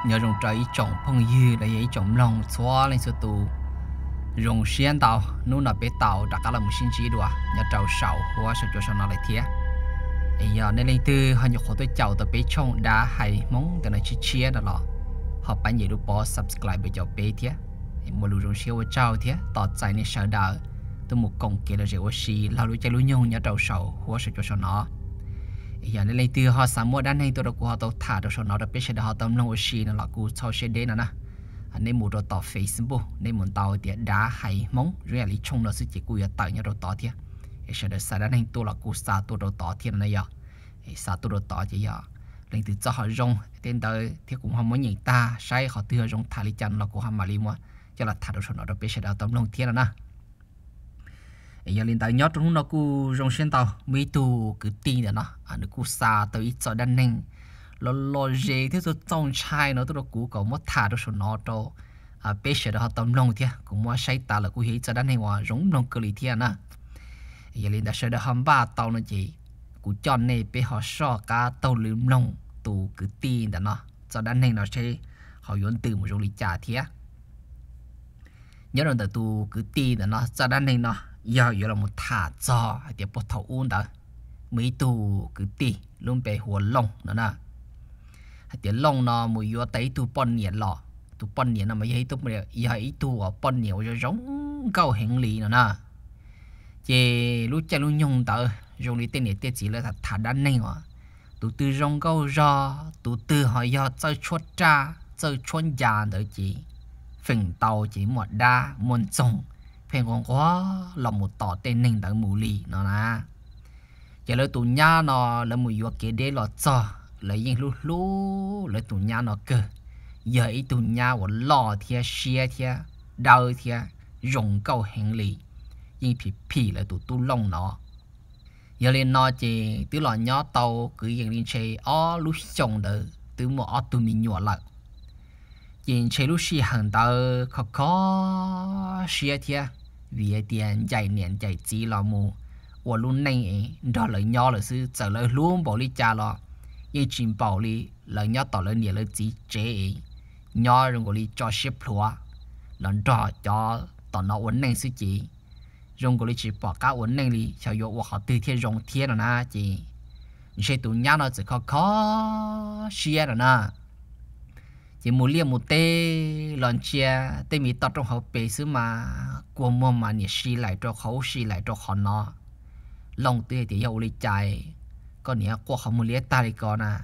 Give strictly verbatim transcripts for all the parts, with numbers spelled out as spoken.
nhớ rong trái trồng phong dư là giấy trồng lòng xóa lên số tù rong xiên tàu nô nà bé tàu đã cả là một sinh trí đùa nhớ trâu sầu hóa sự cho sao nó lại thiệt ấy giờ nên lên từ họ nhục họ tôi chào tôi bé trồng đã hay mong từ này chia chia đó là họ bán nhiều lúc bỏ subscribe để cho bé thiệt một lúc rong xiên với trâu thiệt tọt chạy nên sợ đỡ tôi một công kia là rượu xì lao lối chạy lối nhung nhớ trâu sầu hóa sự cho sao nó giờ nên lấy từ họ sắm mua đan này tôi đã của họ tôi thả được số nó đã biết sẽ họ tâm lòng xì nó là cú sau sẽ đến nè nên một đồ tỏ Facebook nên muốn tàu thì đã hay mong rồi là lý trong nó sẽ chỉ cú tạo nhau đồ tỏ thiệt sẽ được sai đan này tôi là cú sa tôi đồ tỏ thiệt này giờ sa tôi đồ tỏ chỉ giờ lấy từ cho họ rong tên tới thì cũng không muốn nhìn ta sai họ thừa rong thả lý chân là của họ mà lý mua cho là thả được số nó đã biết sẽ họ tâm lòng thiệt nè giờ liên tại nhớ trong nó cú rong xuyên tàu mấy tu cứ tin là nó à nó cú xa tới ít cho đan neng lo lo dễ thế rồi trong chai nó tôi nó cú cầu mất thả được số nó cho à bé sẽ họ tâm lòng thiệt cũng mua say ta là cú hết cho đan neng hòa rong lòng cơ lý thiệt nè giờ liên tại sẽ được hầm ba tàu nó chỉ cú chọn này bé họ so cả tàu lưỡi lòng tu cứ tin là nó cho đan neng nó sẽ họ yến từ một rong lý trả thiệt nhớ rằng tu cứ tin là nó cho đan neng nó giờ giờ là một thả cho để bắt thầu uốn đó mấy tu cứ tì luôn bịหัว lông nữa nè để lông nó mùi vô tới tu bón nhiệt lọ tu bón nhiệt nó mới thấy tu mới giờ ấy tu ở bón nhiệt cho giống câu hành lý nữa nè chỉ lúc chơi lúc nhung tờ dùng đi tên này tên chỉ là thả đan này mà tu từ rong câu ra tu từ họ giờ chơi chuột tra chơi chuột già nữa chỉ phình tàu chỉ một đa một trồng phèn còn quá là một tỏ tên nền tảng mù lì nó nè giờ lấy tụi nhá nó lấy mùi vô kế đế lọt cho lấy những lúc lúc lấy tụi nhá nó cơ giờ ý tụi nhá của lò thia xia thia đau thia rồng câu hành lý nhưng phì phì lại tụi tu lông nó giờ lên nó chỉ từ lò nhá tàu cứ dừng lên chơi ó lúc chồng đỡ từ một ó tụi mình nhỏ lại nhìn chơi lúc xì hàng tàu khó khó xia thia vì tiền chạy niệm chạy chỉ là mù, và luôn này đó là nhỏ là sự trở lại luôn bảo lý cha lo, nhưng chỉ bảo lý là nhỏ tỏ lên niệm là chỉ chế, nhỏ rồi gọi lý cho xếp lúa, lần đó cho tỏ nó ổn định sự chỉ, rồi gọi lý chỉ bỏ cả ổn định lý, cho yêu họ từ thiên rong thiên rồi na chỉ, sẽ tụi nhỏ nó chỉ có khó xia rồi na. Chỉ một liều một tê lần chia tê mi tao trong hậu bể xứ mà qua mua mà nhiệt xì lại cho khẩu xì lại cho họ nó lòng tê thì yêu lấy chạy còn nhớ qua họ một liều ta đi còn à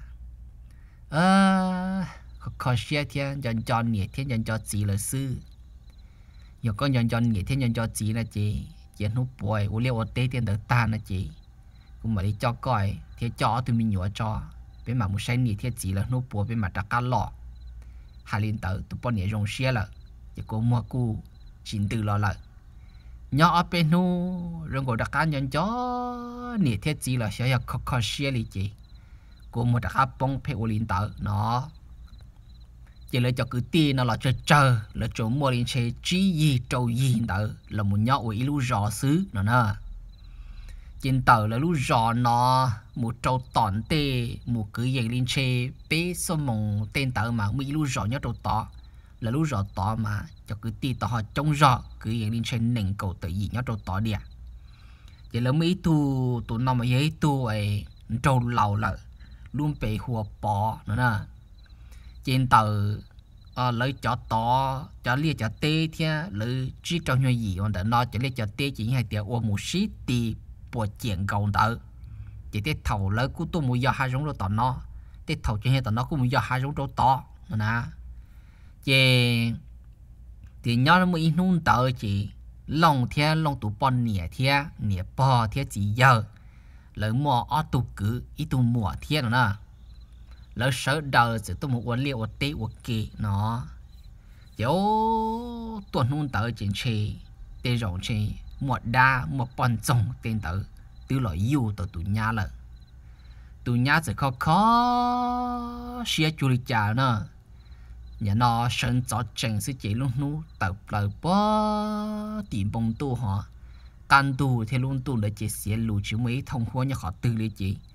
ơ khó xia thiên dần cho nhiệt thiên dần cho chỉ là sư giờ con dần cho nhiệt thiên dần cho chỉ là chị chị núp bồi u liều tê thiên đỡ ta là chị cũng mà đi cho coi thì cho tụi mình nhỏ cho bên mà một say nhiệt thiên chỉ là núp bồi bên mà đặt cá lọ hà liên tử tụi bọn nhảy rong xe là chỉ có mua cu chín từ lo lại nhỏ ở bên nu rồi gọi đặc cá nhân chó nè thiết gì là sẽ là khó khó xe li chị của một đặc cá bông phê liên tử nó chỉ là cho cứ tiền nó là cho chờ là chỗ mua liên xe chỉ gì trâu gì tử là một nhỏ ủy lu rõ xứ nó nè trên tờ là lúc rõ nó một trâu tỏn tê một cứ dậy lên xe bé số mong tên tờ mà mỹ lúc rõ nhớ trâu tỏ là lúc rõ tỏ mà cho cứ ti tỏ họ trông rõ cứ dậy lên xe nền cầu tự gì nhớ trâu tỏ đi à vậy là mỹ tu tụi nó mà giấy tu ấy trâu lầu là luôn bị hùa bỏ nữa nè trên tờ à, lấy cho tỏ cho lia cho tê thia lấy chỉ trong như gì còn nó cho lia cho tê chỉ hai tiếng ô một xí tì bộ chuyện cầu đỡ chỉ để thầu lấy cú tôi muốn giờ hai giống đồ tỏ nó để thầu chuyện hay tỏ nó cũng muốn giờ hai giống đồ tỏ nè chị thì nhớ nó mới nung tờ chị lòng thiên lòng tụ bon nhẹ thiên nhẹ bò thiên chỉ giờ lấy mua ở tụ cứ ít tụ mua thiên nè lấy sợ đời chỉ tôi một quán liệu tê ok nó dẫu tuần nung tờ chuyện chi để rộng chi một đa một bọn chồng tên tử từ loại yêu từ tụi nhà là tụi nhà sẽ khó khó xia chú lý trả nữa nhà nó sinh cho trình sự chỉ luôn nu tập lời bó tìm bông tu họ can tu thì luôn tu để chỉ xia lù chứ mấy thông hoa nhà họ tư lý chỉ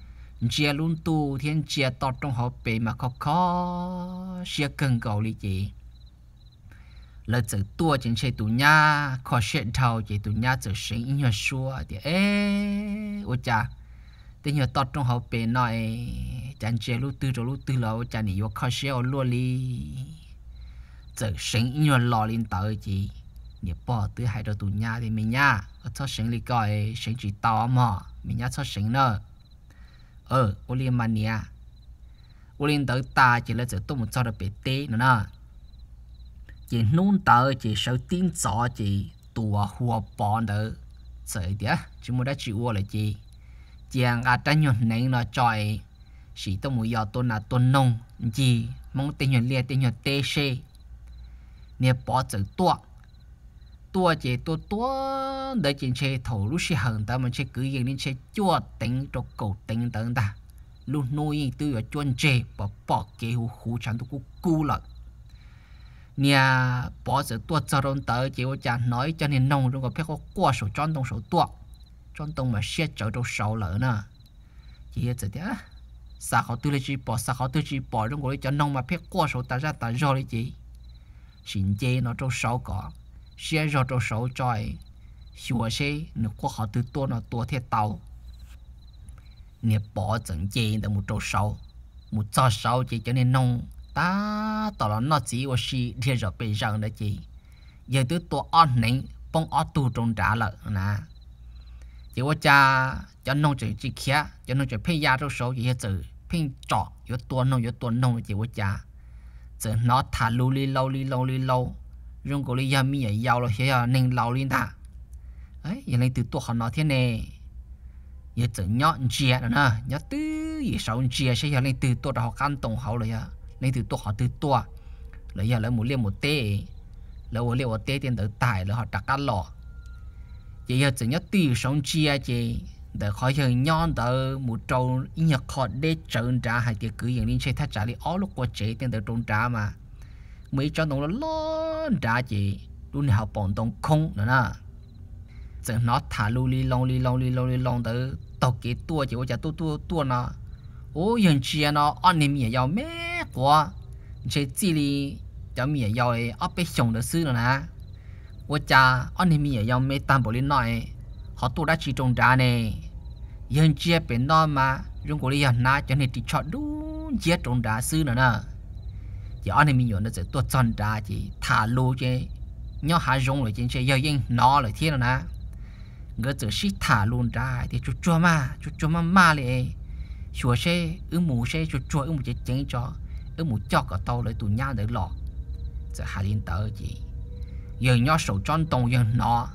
chia luôn tu thiên chia to trong họ bề mà khó khó chia cần cầu lý chị là tự tua trên xe tụ nhà khó sẽ thầu chị tụ nhà tự sinh in nhờ xua thì ê ôi cha tình nhờ to trong họ bề nói chẳng chia lúc tư rồi lúc tư là ôi cha này vô khó sẽ luôn đi tự sinh in nhờ lò lên tới chị nếu bỏ từ hai đầu tụ nhà thì mình nha ở cho sinh lý coi sinh chỉ to mà mình nhá cho sinh nữa ờ ô liên mà nè ô liên tới ta chỉ là chỉ tôi một cho được bể té nữa nè chỉ nôn tới chỉ sau tin rõ chỉ tua hùa bòn đó sợi đĩa chỉ muốn đã chịu là chỉ chàng à tranh nhuận này nó chọi chỉ tôi muốn giờ tôi là tôi nông gì mong tình nhuận liệt tình nhuận tê xê nè bỏ chữ tua tua chỉ tua tua để trên xe thầu lúc xe hận ta mình sẽ cứ yên lên xe chua tính cho cầu tính等ta lúc nuôi tư ở chuan chè bỏ bỏ cái hú hú chẳng tôi cũng cu lợn nè bỏ sự tua cho đông tới chỉ có chả nói cho nên nông trong cái có qua sổ tròn đông sổ tua tròn đông mà xe chở đâu sầu lợn nè chỉ là thế sao họ tư chỉ bỏ sao họ tư chỉ bỏ trong cái cho nông mà phép qua sổ ta ra ta rồi đấy chị xin chê nó trong sầu có xe rồi trong sầu trời xua xe nó có họ từ tua nó tua theo tàu nè bỏ整chê được một trâu sầu một trâu sầu chỉ cho nên nông ta tao là nó chỉ có gì thì rồi bây giờ đó chị giờ tôi tua ăn nén bông ăn tu trong trả lợn nè chỉ có cha cho nông chỉ chỉ kia cho nông chỉ phê gia trâu sầu chỉ từ phê trọ yếu tua nông yếu tua nông chỉ có cha giờ nó thả lưu li lâu li lâu li lâu dùng cái li mi ấy giàu rồi thế nên lâu lên ta ấy giờ này từ tua họ nói thế này giờ tự nhọn chia nữa nè nhớ từ giờ sáu chia sẽ giờ lên từ tua họ căn tổng hậu rồi à lên từ tua họ từ tua rồi giờ lấy một liều một tê lấy một liều một tê tiền tự tải rồi họ đặt ăn lọ giờ giờ tự nhớ từ sáu chia chị để khỏi giờ nhọn từ một trâu nhật họ để trơn trả hay cái cứอย่างนี้ใช้ถ้าจ่ายเลยอ๋อลูกว่าเจ๊tiền tự trốn trả mà mấy cho nó lớn trả chị luôn học bọn tông không nữa nè giờ nó thả lưu li long li long li long li long tới tàu cái tua chỉ có chả tua tua tua nó ôi hiện chia nó anh em mía giàu mẹ quá chơi chỉ li cho mía giàu ấy ở bên sông được xứ nữa nè ôi cha anh em mía giàu mẹ tam bộ lên nói họ tua đã chỉ trồng trà này hiện chia bên đó mà dùng của đi hành na cho nên chỉ chọn đúng chia trồng trà xứ nữa nè giờ anh em mía nó sẽ tua trồng trà chỉ thả lưu chứ nhau hạ rong rồi trên chơi giờ yên nó lại thế nữa nè người tự sĩ thả luôn ra thì chú chua mà chú chua mà mà lại chua xe ứng mù xe chú chua ứng mù chế chén cho ứng mù cho cả tàu lấy tụi nhau để lọ giờ hạ lên tới chị giờ nhau sầu tròn tông giờ nó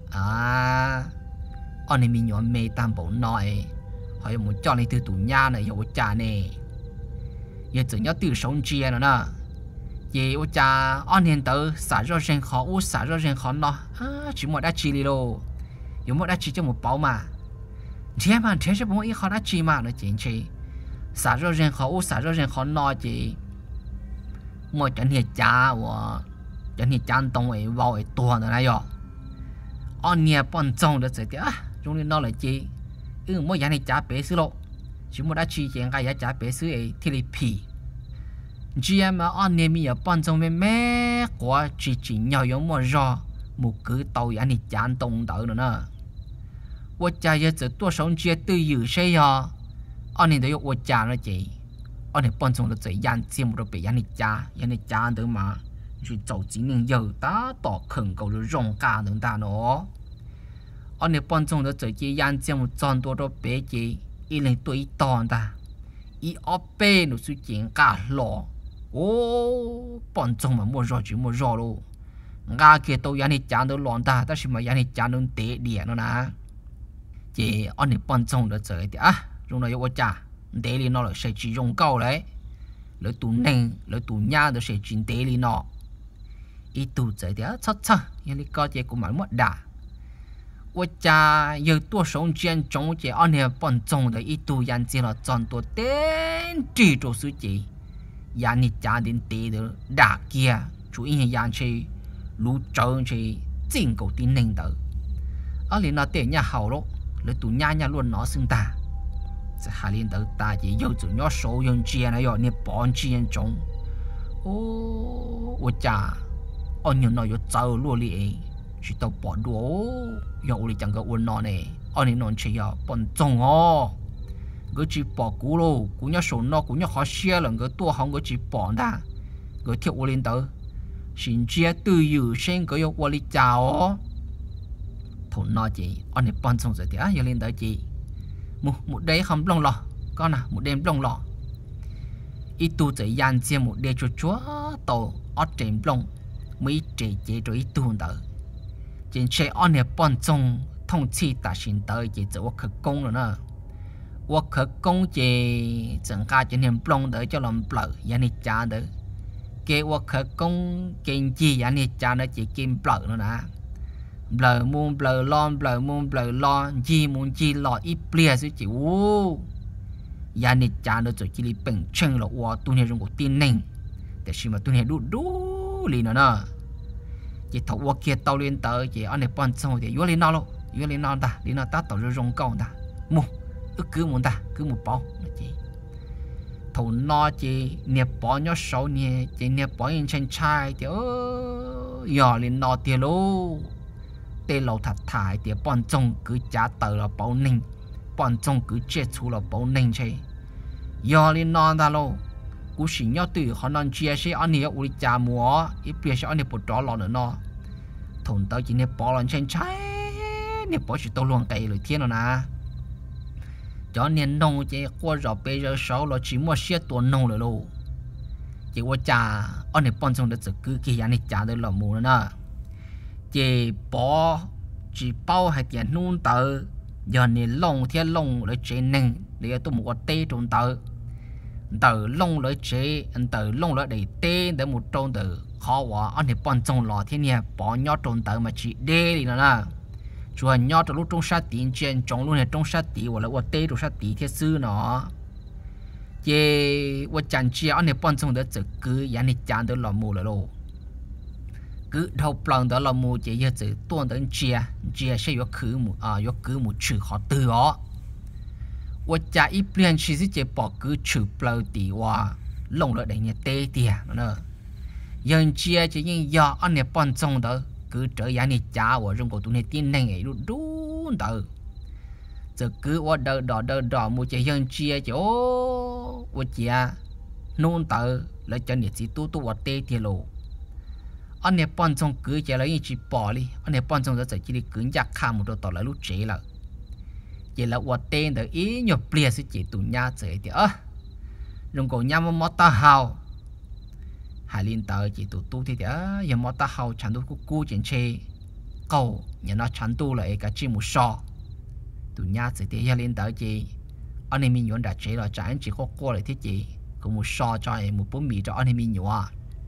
à anh em mình nhọn mê tam bộ nói hỏi một cho này từ tụi nhau này hiểu cha này giờ tự nhau từ sống chia nữa nè chị ô cha anh em tới xả ra sen khó u xả ra sen khó nó chỉ một đã chi đi đâu有没得吃这么饱嘛？天嘛，天是不一好的吃嘛，那进去，啥时候人好，我啥时候人好拿去，我整天家我，整天家东诶，挖诶多的那哟，按年半种的这点啊，用你拿来吃，因为我养你家白死咯，只没得吃见个也家白死诶，贴里皮。只要嘛按年咪有半种咩咩，我只只要有么热，một cứ tàu养你家东的呢。我家也只多少节都有些呀，安尼都有我家了姐，安尼搬从了这样节目都被养你家，养你家的嘛，去走今年有大到肯够的容家能大喏，安尼搬从了这些样节目赚多少白姐，一年对当的，一二百都是钱家咯，哦，搬从嘛莫热就莫热咯，我给都养你家都乱大，但是嘛养你家能得脸了呢。chị anh ấy bận trong đó chơi thì à trong đó có cha để đi nó là sẽ chỉ dùng câu đấy lấy tủ nền lấy tủ nhà đó sẽ chỉ để đi nó ít tủ chơi thì à chắc chắc nhưng có chị cũng muốn mất đã có cha giờ tôi sống trên trong chị anh ấy bận trong đó ít tủ nhà chỉ là chọn tôi tên chỉ cho sự chị nhà này cha đến để đó đã kia chú ý nhà chị lú trâu chị chính cầu tin nền đó ở liền nó tiền nhà hậu đó lấy tụ nhà nhà luôn nó xưng ta sẽ hai liên tới ta chỉ yêu chủ nhỏ số yon chia này rồi nè bọn chia trống ô ô cha anh nhớ nói yo cháu luôn đi chỉ tao bỏ đũa yo đi chẳng có uốn nọ này anh ấy nói chỉ ya bọn trống ó cái chỉ bỏ cú lô cú nhỏ số nó cú nhỏ khó xia lần cái tua không cái chỉ bỏ ta cái thiệu uốn lên tới xin chia từ yêu sinh cái yo uốn đi chào thôn nó chị anh ấy bọn trống rồi thì á yo lên tới chị một một đêm không lông lọ con à một đêm lông lọ ít tu chỉ gian chia một đêm cho chúa tàu ở trên lông mấy chế chế rồi ít tu đó trên xe anh này bọn trông thông chi ta xin tới chỉ cho khởi công rồi nè khởi công chỉ chẳng cả cho nên lông đỡ cho làm bờ nhà này cha đỡ cái khởi công kinh chi nhà này cha nó chỉ kim bờ nữa nè bờ muôn bờ lon bờ muôn bờ lon chi muôn chi lọ ít bia chứ chịu gia đình cha nó rồi chỉ đi bình chân là qua tu này trong cuộc tin nền để xem mà tu này đủ đủ liền nữa chỉ thấu qua kia tàu lên tới chỉ anh này quan trọng thì vô lên nào luôn vô lên nào ta đi nào ta tàu rồi rong câu ta mua cứ muốn ta cứ một bao chỉ thấu nó chỉ nẹp bỏ nhớ sâu nè chỉ nẹp bỏ in chân trai thì ơ giờ lên nó tiền luôn tê lâu thật thải thì bọn trông cứ trả tờ là bảo ninh bọn trông cứ chết chú là bảo ninh chứ giờ lên non ta lô cú xỉ nhau từ họ non chia sẻ anh ấy uli trả mua ít bây giờ anh ấy bỏ trò lọ nữa nó thôn tao chỉ nè bỏ lần trên trái nè bỏ chỉ tao luôn cây rồi thiên rồi nè cho nên nông chỉ qua rồi bây giờ sáu là chỉ mua xe tuần nông rồi luôn chỉ qua trả anh ấy bọn trông được cứ kia anh ấy trả được là mua nữa nè chỉ bỏ chỉ bao hay tiền nôn tờ giờ này lông theo lông lấy chế nền để tôi một tê trong tờ tờ lông lấy chế tờ lông lấy để tê để một trong tờ khó quá anh thì bọn trong lò thế này bỏ nhót trong tờ mà chỉ đê đi nữa nè chùa nhót trong lúc trong sát tiền trên trong lúc này trong sát tiền hoặc là qua tê trong sát tiền thế sư nó chỉ qua chẳng chia anh thì bọn trong để tự cứ giá này chẳng được làm mù rồi luôn cứ đầu plong đó là một chỉ giờ chỉ tuần đến chia chia sẽ có cứ một à có cứ một chữ họ từ đó, 我家一边其实就把个吃不了的话，弄了人家带的呢。人家就人家按那搬种的，个这样的家我用过都那点能哎，都都的。这个我得得得得，我这人家就我家弄的，来叫你只多多我带的喽。anh này bọn trong cứ chỉ lấy chỉ bỏ đi, anh này bọn trong đó chỉ đi cứ giặc kham một đồ tỏ lại lúc chế là, chỉ là quạt tên để ý nhập bia sẽ chỉ tụ nhà chế thì ơ, dùng cổ nhà mà mót ta hào, hai liên tờ chỉ tụ tu thì ơ, giờ mót ta hào chẳng tu cú cú trên chế, cầu nhà nó chẳng tu lại cả chỉ một sò, tụ nhà chế thì hai liên tờ chỉ, anh này mình nhọn đã chế là chẳng chỉ có qua lại thế chỉ, cũng một sò cho em một bún mì cho anh này mình nhọn.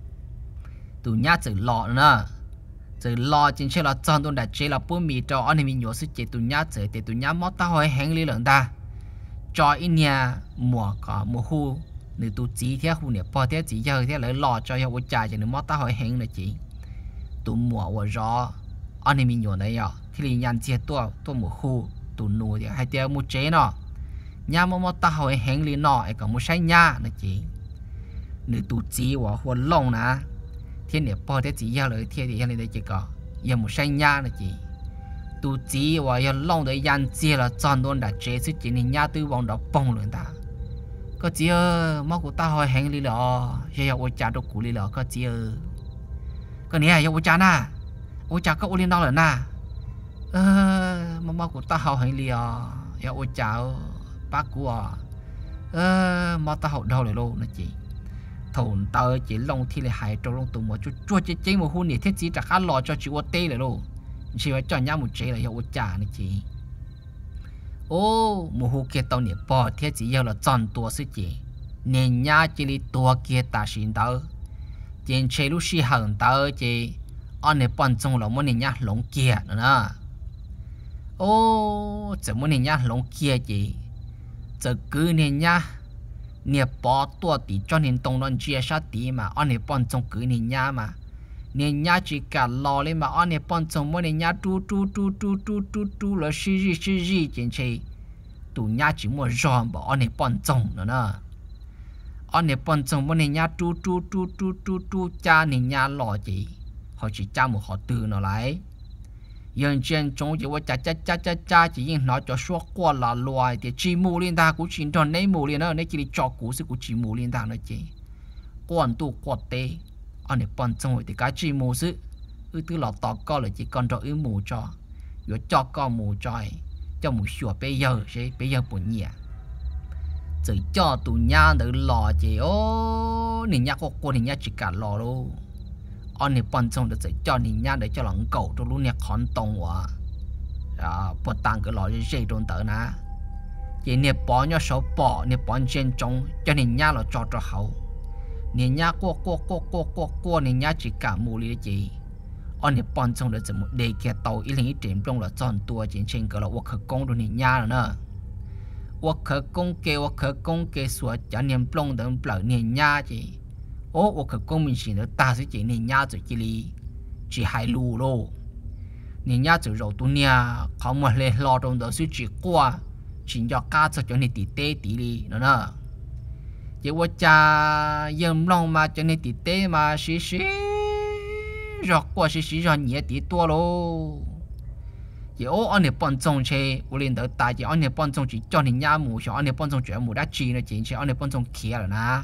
tụ nhà tự lọ nữa, tự lọ trên xe là chọn tụ đặt chế là bún mì cho anh em nhớ sự chế tụ nhà tự để tụ nhà mót ta hỏi hẹn lý lượng ta, cho in nhà mùa có mùa hu, nếu tụ chỉ theo hu này bỏ theo chỉ giờ theo lấy lọ cho hiệu trả cho nên mót ta hỏi hẹn là chỉ, tụ mùa và gió anh em nhớ này à, thì liền nhận chế tua tua mùa hu tụ nụ thì hay theo mùa chế nó, nhà mót ta hỏi hẹn lý nọ, ấy còn mùa say nhà là chỉ, nếu tụ chỉ và hu lông nè. Thiên địa bỏ thế chỉ giờ lời thiên địa này chỉ có giờ một sinh nhà là chỉ tu chỉ và giờ long để yan chia là chọn luôn đã chế sự chỉ nên nhà tư vòng đó bông luôn ta có chỉ ơ mà của ta hỏi hẹn đi lọ giờ giờ ôi cha đâu cụ đi lọ có chỉ ơ có nè giờ ôi cha na ôi cha có ôi lên đâu rồi na ơ mà mà của ta hỏi hẹn đi lọ giờ ôi cha bác của ơ mà ta học đâu rồi luôn là chỉ thôn tao chỉ long thì lại hại cho long tụ một chút chút chỉ chỉ một hôm này thiết chỉ trả khá lo cho chị ô tê rồi luôn chỉ phải cho nhau một chế là hiệu trả này chị ô một hôm kia tao này bỏ thiết chỉ yêu là chọn tua sự chị nên nhà chỉ li tua kia ta xin tao trên chế lúc xí hận tao chị anh này bọn trong là muốn nên nhà lồng kia nữa nè ô chỉ muốn nên nhà lồng kia chị chỉ cứ nên nhà nè bỏ tua thì cho nên tông non chia sát tí mà anh này bọn trong cứ nên nhà mà nên nhà chỉ cả lò lên mà anh này bọn trong mỗi nên nhà tu tu tu tu tu tu tu là suy gì suy gì trên chơi tụ nhà chỉ mua giòn bỏ anh này bận trồng nữa nè anh này bận trồng bọn này nhà tu tu tu tu tu tu cha này nhà lò chỉ họ chỉ cha một họ từ nó lại dân trên chúng chỉว่าcha cha cha cha cha chỉ nhìn nói cho số qua là loài thì chỉ mù liên ta cũng chỉ cho nấy mù liên đó nấy chỉ cho cú sự cũng chỉ mù liên ta nói chỉ quan tu quan tê anh này bận trồng thì cái chỉ mù sự ư tư lọ tỏ co là chỉ còn cho ư mù cho rồi cho con mù trời cho mù sửa bây giờ sẽ bây giờ buồn nhẹ chỉ cho tụ nhà được lò chỉ ô nị nhà có cô nị nhà chỉ cả lò luôn anh này bận xong được chỉ cho nị nhà để cho lòng cầu cho luôn nè khón tông quá à bớt tăng cái lò dễ đồn tới nè chỉ nè bỏ nhau số bỏ nè bỏ trên trong cho nị nhà là cho cho hậu nị nhà cô cô cô cô cô cô nị nhà chỉ cả mù li chỉ anh này bận xong được chỉ một đề kia tàu ý linh điểm trong là chọn tua trên trên cái là quốc khởi công đồ nị nhà rồi nè quốc khởi công kê quốc khởi công kê xóa cho niệm plong đừng bở niệm nhà chỉ ô quốc khởi công mình chỉ được ta sẽ chỉ niệm nhà rồi chỉ li chỉ hai lù lô niệm nhà rồi rồi tu nhà không mà lên lo trong đó sẽ chỉ qua chỉ cho cá cho cho niệm tỷ tê tỷ li nữa nè chỉ quốc cha yếm long mà cho niệm tỷ tê mà xí xí rồi qua xí xí rồi nhẹ tỷ tua lô chỉ ô anh này bận trồng chơi, u liên tới tài chỉ anh này bận trồng chỉ cho nên nhà mù, cho anh này bận trồng chuyện mù đã chi nó chỉ anh này bận trồng kia rồi nè.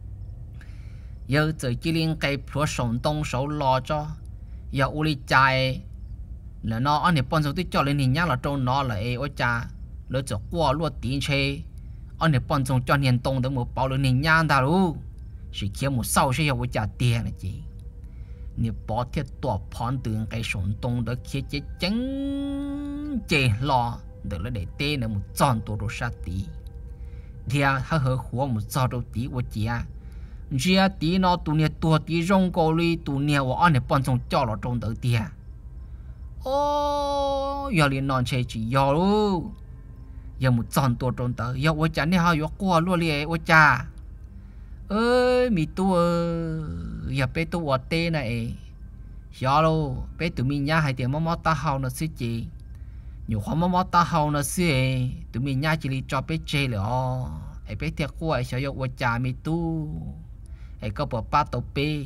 giờ giờ chỉ liên cái pro sống đông số lo cho, giờ u liên chạy là nó anh này bận trồng tới cho lên nhà là trâu nó là ê cha, lỡ cho qua luôn tiền chơi, anh này bận trồng cho nên đông được một bao lên nhà ta luôn, chỉ kia một sau sẽ有cha tiền là chỉ.你把铁多盘đường cái sống đông đó kia chế trắng chế lo được là để tê nó một tròn tổ đồ sát tí thì à hơi hơi khóa một tròn đồ tí của chị à chị à tí nó tụ nhiệt tua tí rong cổ li tụ nhiệt của anh này bọn trong cho nó trong đầu tí à ô giờ liền non chơi chỉ giờ luôn giờ một tròn tổ trong đầu giờ của cha này họ giờ qua luôn liền của cha ơi mi tua giờ bé tua ở tê này giờ luôn bé tụi mình nhá hay tiền mò mò ta hậu nó xí chị nhiều khoa mò mò ta hậu nó xí tụi mình nhá chỉ đi cho bé chơi rồi ấy bé thiệt quá sợ yêu của cha mi tu ấy có bỏ ba tàu bé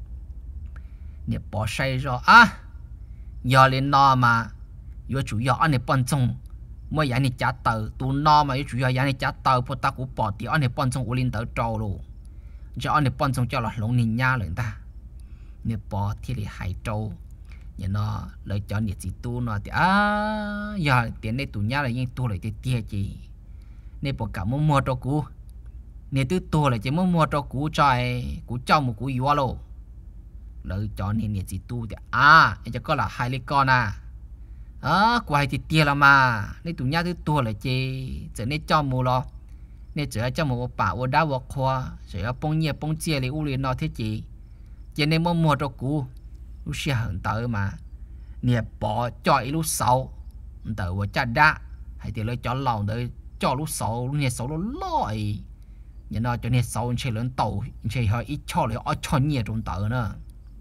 nè bỏ say rồi à giờ lên no mà giờ chủ yếu anh này bận trong mới giờ này trả tờ tụ no mà chủ yếu giờ này trả tờ phụ ta cũng bỏ thì anh này bận trong của lên tờ trâu luôn cho anh này bận trong cho là lông nín nha rồi ta nè bỏ thì là hai trâu nhà nó lời cho nhiệt gì tu nó thì à giờ tiền này tụ nha là những tu lại thì tiền gì nè bỏ cả mua mua trâu cũ nè tư tu lại chỉ mua mua trâu cũ trời cũ trong một cũ yếu luôn lời cho nên nhiệt gì tu thì à anh cho có là hai lý con à à quay thì tiền là mà nè tụ nha tư tu lại chỉ giờ nè cho mua lo nè giờ cho một bà ở đá vọt khoa giờ bông nhẹ bông chia thì u liền nó thế chị cho nên mua mua cho cũ lúc xe hận tới mà nè bỏ cho lúc sau tới vào cha đá hay thì lấy cho lòng tới cho lúc sau nè sau nó lòi nhà nó cho nè sau chơi lớn tàu chơi hơi ít cho lại ở cho nhiều trong tới nữa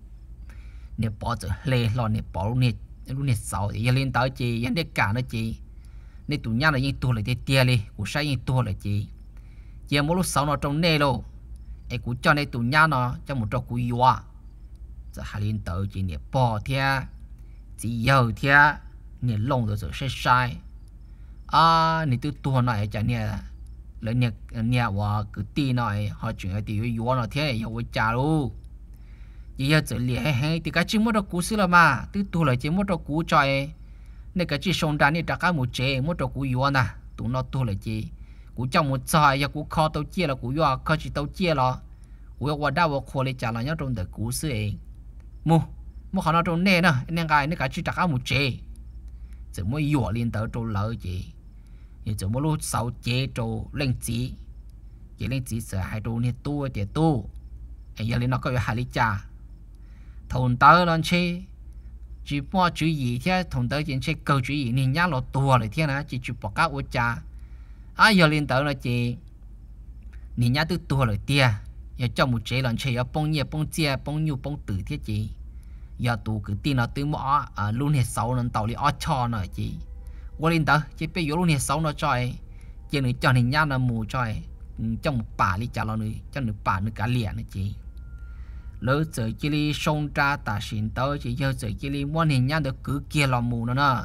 nè bỏ giờ lê lo nè bỏ lúc nè lúc nè sau thì lên tới chị anh để cả nó chị nè tụi nhau là những tụi lại để tia đi của sai những tụi lại chị giờ mỗi lúc sau nó trong nè luôn ấy cũng cho nên tụi nhau nó cho một trò cùi hoa giờ hai lên tới chỉ nè bỏ thia chỉ giờ thia nè lông rồi rồi sai sai à nè tụi tua này chả nè lấy nè nè hoa cứ tì này họ chuyển cái tì hoa nó thế giờ với cha luôn giờ giờ liền hay hay thì cái chỉ một trò cú xí là mà tụi tua lại chỉ một trò cú chơi nè cái chỉ sông đá nè đặt cái một chế một trò cú hoa nè tụi nó tua lại chỉ cú trong một trái ya cú kho tàu chia là cú yo kho chỉ tàu chia là cú yo đã vào kho lấy trả lại nhớ trong đời cú xưa ấy mu mu họ nói trong nè nè nên cái nên cái chỉ đặt áo một chế chỉ mới yo lên tới trong lỡ chị thì chỉ mới lúc sau chế trong lên chỉ chỉ lên chỉ sợ hai trong nè tu thì tu ấy giờ lên nó có hai lý trả thằng tớ lên chế chỉ bỏ chữ gì thế thằng tớ chỉ chế câu chữ gì nên nhớ là tua lại thế nào chỉ chụp bỏ các ô cha à giờ lên tới là chị nhìn nhá từ tua rồi tia giờ cho một chế lần chơi ở bông nhẹ bông chia bông nhu bông tử thiết chị giờ tụ cứ tin là từ mỏ à luôn hết sáu lần tàu đi ót cho nữa chị qua lên tới chị bây giờ luôn hết sáu nó chơi chỉ nữa cho nên nhá nó mù chơi trong bà đi chả lo nữa cho nữa bà nữa cả liền nữa chị lỡ giờ chỉ đi sông ra ta xin tới chỉ giờ giờ chỉ đi muốn hình nhá được cứ kia lo mù nữa nè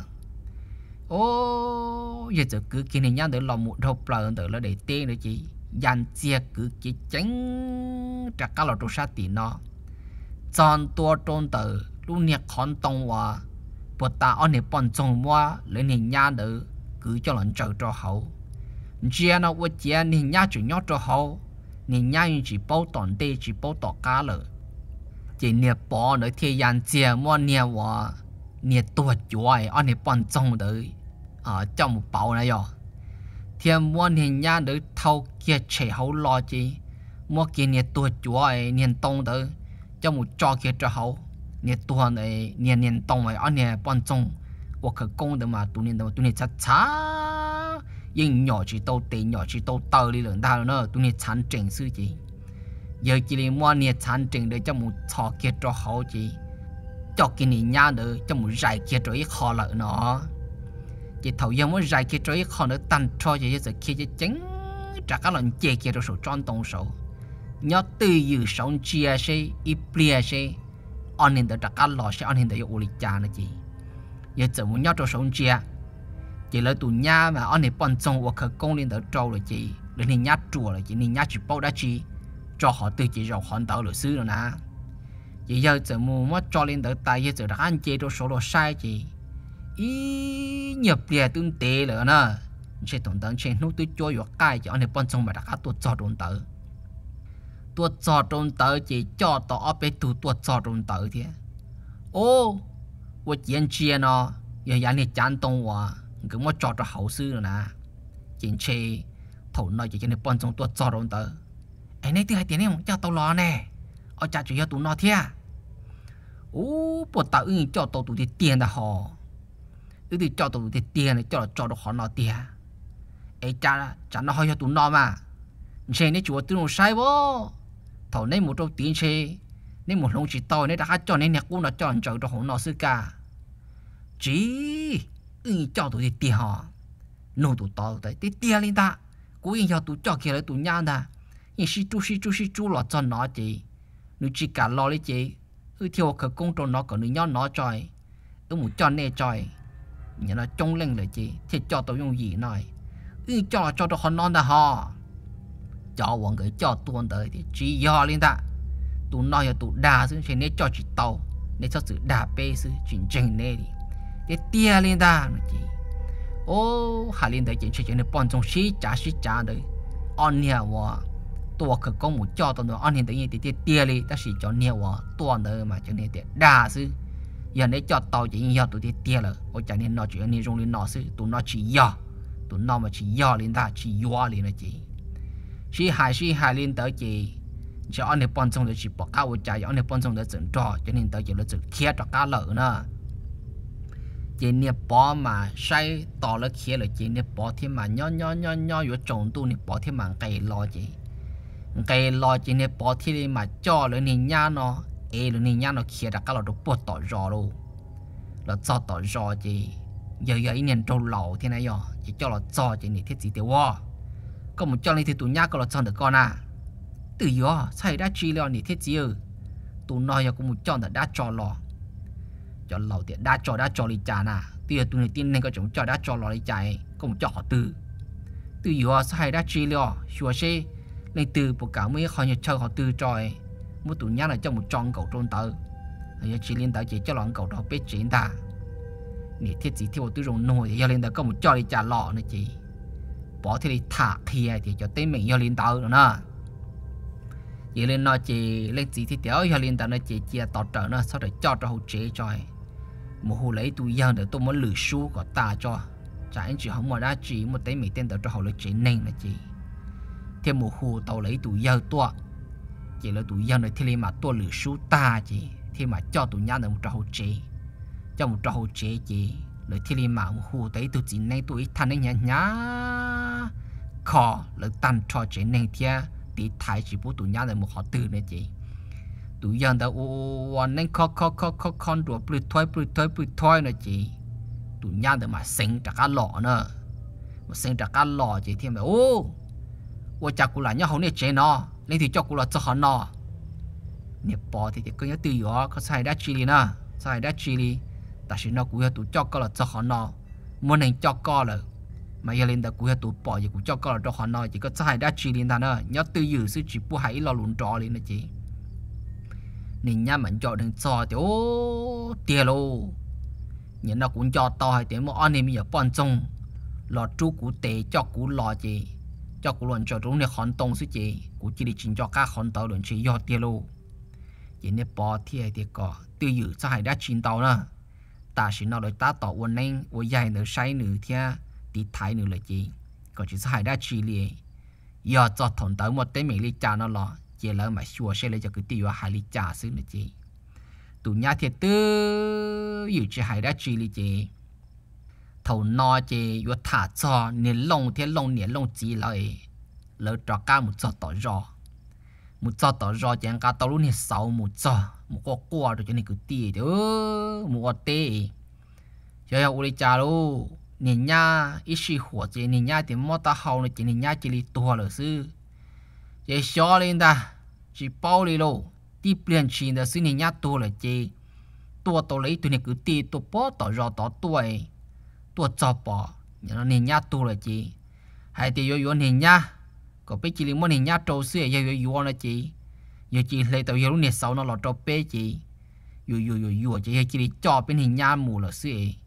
ô giờ giờ cứ kia hình nhá được lo mù đâu bờ được là để tên nữa chị dàn chia cứ chỉ tránh chắc cả là đồ sát tỉ nó chọn tua trôn tử lúc nhiệt khón tông hòa bột ta ở nếp bọn trồng hoa lên hình nhá được cứ cho lần chờ cho hậu chia nó với chia hình nhá chỉ nhót cho hậu hình nhá chỉ bao tòn tê chỉ bao tỏ cá lợ chỉ nếp bỏ nữa thì dàn chia mua nếp hòa nếp tuột chuối ở nếp bọn trồng được ở trong một bao này rồi thêm mua hình nhá được thâu kia chạy hậu lo chi mua kia nếp tuột chuối nếp tông được trong một trò kia cho hậu nè tua này nè nè tông này anh nè bọn trông hoặc khởi công được mà tụi nè tụi nè chặt chá nhưng nhỏ chỉ tàu tệ nhỏ chỉ tàu tàu đi lượng đào nữa tụi nè chán trình sư chị giờ chỉ là mua nè chán trình để cho một trò kia cho hậu chị cho cái nè nhá được cho một giải kia cho ít khó lợi nó chị thầu giờ muốn giải kia cho ít khó nữa tăng cho chị giờ kia chỉ chính trả các lần chè kia cho số tròn tông số nhớ từ dự sống chia sẽ ít bia sẽ anh nên đặt cá lò sẽ anh nên đặt yêu lịch cha nữa chị giờ giờ muốn nhớ cho sống chia chỉ là tụi nhà mà anh nên bận trông hoặc công lên đặt trâu rồi chị lên nên nhát chùa rồi chị nên nhát chỉ bao đã chị cho họ từ chị rồi hoàn tạo được xứ rồi nè chị giờ giờ muốn mất cho lên đặt tay giờ đặt ăn chơi cho số đồ sai chị ý nhập địa tương tế nữa nè sẽ tổn thương trên nút tôi cho vào cái cho anh nên bận trông mà đặt cá tuột cho tổn tử tuột cho tổn tử chỉ cho tao ở bên tu tuột cho tổn tử thế ô tôi chuyện chia nó giờ nhà này chán tông hòa cứ mất cho cho hậu sư rồi nè chuyện chơi thầu nói chỉ cho nên bận trông tuột cho tổn tử anh ấy thứ hai tiền này cho tao lo nè ở cha chủ yếu tụi nó thế ô bộ tao ứng cho tao tụi tiền đã họ ư thì cho tụi tiền này cho cho được họ nó tiền ấy cha cha nó hơi cho tụi nó mà chơi này chúa tụi nó sai vô thầu này một trâu tiền chơi nên một lông chỉ tao này đã cho nên nhạc cũng nó cho chờ cho họ nó sư cả chỉ ư cho tụi tiền họ nô tụi tao tới tiền lên ta cố ý cho tụi cho kia lại tụi nhau ta nhưng si chú si chú si chú là cho nó chị nếu chỉ cả lo lấy chị ư theo cái công trò nó còn nữa nhau nó trời ư một cho nè trời nhà nó trông lên lại chị thì cho tao dùng gì nói ư cho cho tao họ non đã họ cho bọn người cho tuôn tới thì chỉ do lên ta tụi nó là tụi đa chứ chỉ nên cho chị tàu nên cho sự đa bê sư chuyển trình này đi để tia lên ta chị ô hà lên tới chuyện chuyện này bọn trong xí trả xí trả đấy on nhà waตัวคือก็หมูจ่อตัวอันนี้ตัวนี้ติดเตี้ยเลยแต่สิจ่อเนี่ยวะตัวเดิมมาจะเนี่ยเตี้ยด่าซื้ออย่างนี้จ่อเตาจะยิ่งยอตัวเตี้ยเลยโอ้จากนี้นอจะอย่างนี้ตรงนี้นอซื้อตัวนอชี้ยอตัวนอมาชี้ยอลินตาชี้ยัวลินนะจีชี้หายชี้หายลินเตอจีจะอันนี้ปนจงเดี๋ยวจีปอกข้าวใจอันนี้ปนจงเดี๋ยวจึงจ่อจะนี่เตอจีเราจึงเคลียร์จากการเหล่านะจีเนี่ยปอมาใช้ต่อแล้วเคลียร์เลยจีเนี่ยปอที่มันย่อย่อย่อย่ออยู่จงตู้เนี่ยปอที่มันไกลรอจีcái lo chỉ nên bỏ thì mà cho lên nhìn nhá nó ê lên nhìn nhá nó kia đã các là được bớt tỏi giò luôn là cho tỏi giò chỉ giờ giờ ý nên trâu lẩu thế này rồi chỉ cho là cho chỉ này thiết gì tiêu wa có một cho lên thì tụi nhá có là cho được con à từ giờ sai đã chi lo này thiết gì ư tụi nói giờ cũng một cho là đã cho lò cho lẩu thì đã cho đã cho đi trà nà bây giờ tụi này tin nên có chúng cho đã cho lò đi trà có một cho họ từ từ giờ sai đã chi lo xua xe nên từ bộ cả mấy họ nhớ chơi họ từ tròi một tụi nhá là cho một tròn cầu trôn tờ giờ chỉ liên tới chỉ cho lọn cầu đó biết chuyện ta nè thiết gì theo tôi dùng nồi thì giờ liên tới có một trò đi trả lọ nữa chị bỏ thì đi thả kia thì cho tên mình giờ liên tới rồi nè giờ lên nói chị lên gì thì tiểu giờ liên tới nó chị chia tọt trở nó sau đó cho cho hậu chế tròi một hồ lấy tụi giờ để tôi muốn lử xu của ta cho chả anh chỉ không mà đã chỉ một tên mình tên tới cho hậu lấy chế nên là chị thêm một hồ tàu lấy tụi giờ tua chỉ là tụi giờ này thì mà tua lử số ta chỉ thì mà cho tụi nhà được một trò chế cho một trò chế chỉ lấy thì mà một hồ tới tụi chỉ này tụi thanh này nhá nhá khó lấy tan cho chế này thia thì thái chỉ bố tụi nhà được một họ từ này chỉ tụi giờ đã ô nên khó khó khó khó khó đùa bự thôi bự thôi bự thôi này chỉ tụi nhà được mà sinh trả cá lọ nữa một sinh trả cá lò chỉ thêm mà ô ô cha cụ là nhớ hậu này chế nó nên thì cho cụ là cho họ nó nè bỏ thì cứ nhớ từ nhỏ có sai đã chi li nè sai đã chi li ta chỉ nó cụ là tụ cho có là cho họ nó muốn nên cho có là mà giờ lên ta cụ là tụ bỏ thì cụ cho có là cho họ nó chỉ có sai đã chi li ta nữa nhớ từ nhỏ sự chỉ bu hãy lo lún trò lên là chị nên nhá mình cho đừng cho thì ô tiền luôn nhưng nó cũng cho to hay tiếng một anh em bây giờ quan trọng là chú cụ tệ cho cụ lò gì cho cụ luận cho chúng này khẩn tông sự gì cụ chỉ để chính cho các khẩn tàu luận chỉ do tiền luôn chỉ nên bỏ thì thì có từ dự cho hai đã chín tàu nữa ta chỉ nói lời ta tàu quân anh quân dài nữa say nữa thì đi thái nữa là gì còn chỉ hai đã chỉ liền giờ cho thằng tới một tên mình đi trả nó là chỉ là mà xua sẽ lấy cho cái tiêu hai lý trả xứ nữa chị tụi nhà thiệt tư dù chỉ hai đã chỉ lý chị thầu no chị vừa thả cho nên lông thế lông nên lông chỉ lại lỡ cho cá một cho tỏ rõ một cho tỏ rõ chẳng cá tao lúc này sáu một cho một con qua rồi cho nên cứ tì đó một tê cho nhau uli trả luôn nên nhà ít xí火chị nên nhà thì mót ta hậu này chị nên nhà chỉ lý tua rồi sư chị xóa lên ta chỉ bao đi luôn đi biển chỉ là xin nhà tua là chị tua tao lấy tụi này cứ tì tua bó tỏ rõ tỏ tuổi tua cho bỏ nhà nó nhà tua là chị hay thì yo yo nên nhà có biết chỉ là muốn nên nhà trâu xưa yo yo yo là chị giờ chị lấy tao yo lúc này sau nó là trâu bé chị yo yo yo yo chị chỉ là cho bên nên nhà mù là xưa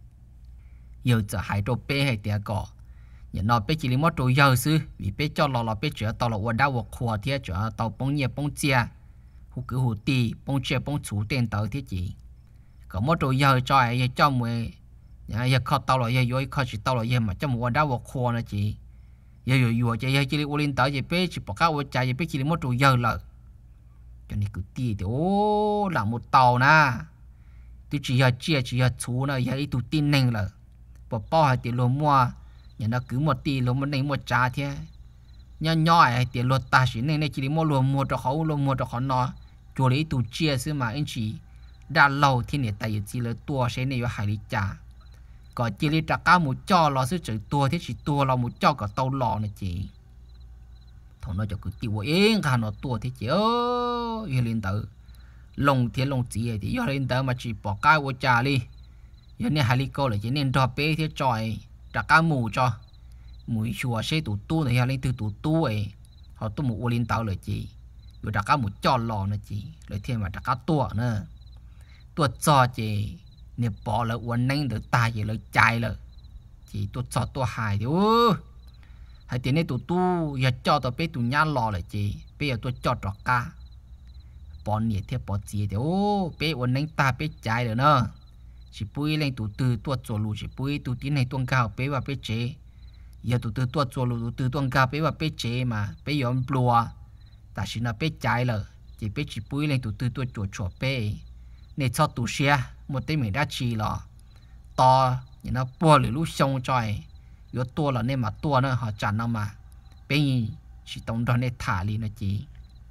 giờ giờ hai trâu bé hay tiệt cỏ nhà nó bé chỉ là mất trâu giờ xưa vì bé cho lò lò bé chở tao là quân đau quân khoa thế chở tao bông nhẹ bông chia hú cứ hú tì bông chia bông chủ tiền tao thế chị có mất trâu giờ cho ai cho mày nhà giờ khó tao là giờ giờ khó chỉ tao là giờ mà cho một quân đau quân khoa nữa chị giờ giờ giờ chị giờ chỉ là lên tao giờ bé chỉ bỏ cá quân chạy giờ bé chỉ là mất trâu giờ là cho nên cứ tì thì ô là một tàu na tôi chỉ giờ chia chỉ giờ chú này giờ ít tụi tin neng là bỏ bao hai tiền lúa mua nhà nó cứ một tỷ lúa một này một trả thế nhỏ nhỏ hai tiền lúa ta chỉ này này chỉ mua lúa mua cho họ lúa mua cho họ nó cho lấy tụi chia xứ mà anh chị đã lâu thì này tại chỉ là tua sẽ này hai lý trả còn chỉ lấy trả cá một cho lo sẽ chữ tua thế chỉ tua lo một cho cả tàu lò này chị thằng nó cho cứ tiêu yên cả nó tua thế chị ơi lên tới lồng thế lồng chỉ thì giờ lên tới mà chỉ bỏ cái vô trả đi giờ này hai lý câu là chỉ nên cho bé thế trọi trả cá mù cho mùi chùa sẽ tụ tu này lên từ tụ tu ấy họ tu một ô lên tàuเลยchị rồi trả cá một cho lò nữa chị rồi thêm mà trả cá tua nữa tua cho chị nè bỏ là uốn nanh được tài gì là chạy là chị tua cho tua hài thì ư hai tiền này tụ tu giờ cho tao bé tụ nhá lò là chị bây giờ tôi cho trả cá bỏ nhiệt thêm bỏ gì thì ô bé uốn nanh ta bé chạy rồi nữa chỉ bui lên tụ từ tua cho lù chỉ bui tụ tí này tuông cao bé và bé chế giờ tụ từ tua cho lù tụ từ tuông cao bé và bé chế mà bé yếm lùa ta chỉ là bé trái là chỉ bé chỉ bui lên tụ từ tua chuột chuột bé này cho tụ xe một tên mình đã chỉ là to như nó bua lưỡi lúc sông trời yếu tua là nên mà tua nữa họ chặn nó mà bé chỉ tông đó nên thả đi nó chỉ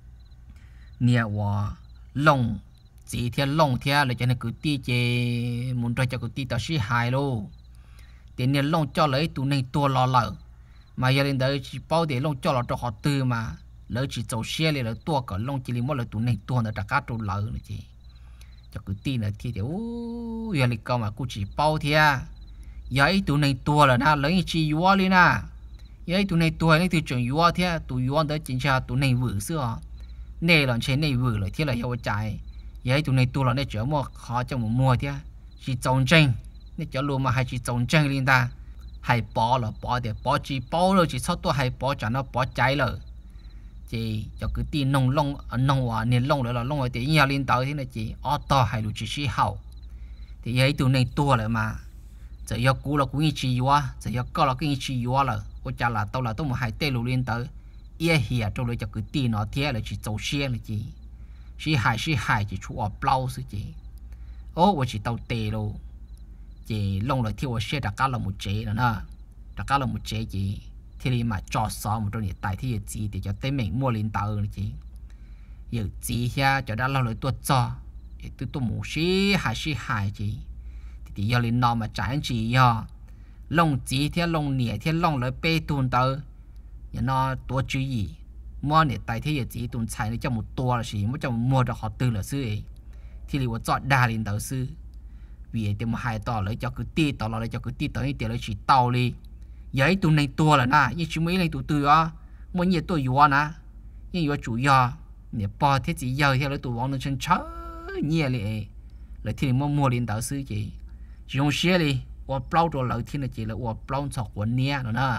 nhiều quá lông chỉ theo lông theo là cho nên cứ ti chế muốn cho cứ ti tao sĩ hại luôn tiền nên lông cho lấy tụ nên tua lo lợ mà giờ đến đây chỉ bao để lông cho là cho họ tư mà lỡ chỉ trâu xe lên là tua cả lông chỉ lấy một là tụ nên tua là trả cá trâu lợ nữa chị cho cứ ti là thì đều giờ lịch câu mà cô chỉ bao theo giờ ấy tụ nên tua là na lấy chỉ vua lên na giờ ấy tụ nên tua lấy từ trường vua theo tụ vua đó chính là tụ nên vử xưa nè là trên này vử lại thế là hiệu trái vậy tụi này tu là để chở mua khó cho một mua thế chỉ trồng tranh để chở luôn mà hay chỉ trồng tranh lên ta hay bỏ là bỏ để bỏ chỉ bỏ rồi chỉ sau tôi hay bỏ cho nó bỏ cháy rồi chỉ cho cứ tin nông lông nông hòa nên lông rồi là lông rồi thì nhiều lên tới thế này chỉ ô tô hay là chỉ sĩ hậu thì vậy tụi này tu lại mà giờ giờ cũ là cũng chỉ quá giờ giờ có là cũng chỉ quá là tôi trả là tôi là tôi một hai tê luôn lên tới ye hiệp trong đấy cho cứ tin nó thế là chỉ trâu xe là chỉ sĩ hải sĩ hải chỉ chú ở bao sự chỉ ô tôi chỉ tàu tê đâu chỉ lông lại thiêu xe đặt cá là một chế nữa nè đặt cá là một chế chỉ thì mà cho xó một trong những tài thì gì để cho tên mình mua lên tàu nữa chỉ giờ gì ha cho đã lâu rồi tôi cho để tôi tôi mua sĩ hải sĩ hải chỉ thì giờ lên nó mà trái chỉ giờ lông chỉ thế lông nhẹ thế lông lấy bê tuôn tờ nhà nó tua chữ gì mua nhẹ tại thế giờ chỉ tuôn xài nó cho một tua là gì mới cho mua được họ tư là sư ấy thì liệu chọn đa lên tờ sư vì thì mà hai tờ lấy cho cứ ti tờ lấy cho cứ ti tờ như tiền lấy chỉ tàu đi giấy tuôn này tua là na như chúng mấy này tụ từ á mua nhiều tôi yếu na như yếu chủ yếu nhẹ bỏ thế chỉ giờ theo lấy tụ vong nó chân chớ nhiều liền lấy thì mua mua lên tờ sư chị dùng xe đi và bao đồ lợi thì là chỉ là và bao sọc quần nia nữa nè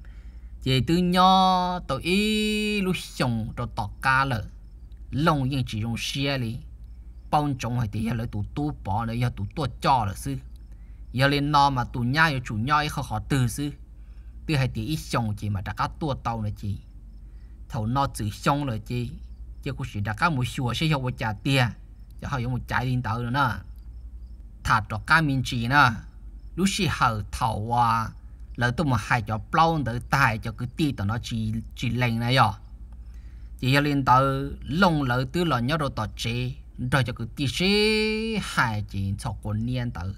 chỉ từ nhỏ tôi ý lúc sống rồi tọt cá了lông nhưng chỉ dùng xe đi bao trồng hay thì là tụ tu bỏ này giờ tụ tua cho là sư giờ lên nó mà tụ nhai chủ nhai khó khó từ sư từ hay thì ít sống chỉ mà đã cá tua tàu này chỉ thầu nó chỉ sống rồi chỉ chứ cũng chỉ đã cá một xùa sẽ học một trả tiền cho họ dùng một trái lên tàu nữa nè thà cho cá mình chỉ nè lúc xí hở thầu à lỡ tôi mà hai cho bao tới tài cho cứ ti tao nó chỉ chỉ lệnh này à chỉ lên tàu lông lỡ từ là nhớ đồ tao chế rồi cho cứ ti xí hai chỉ cho con niên tàu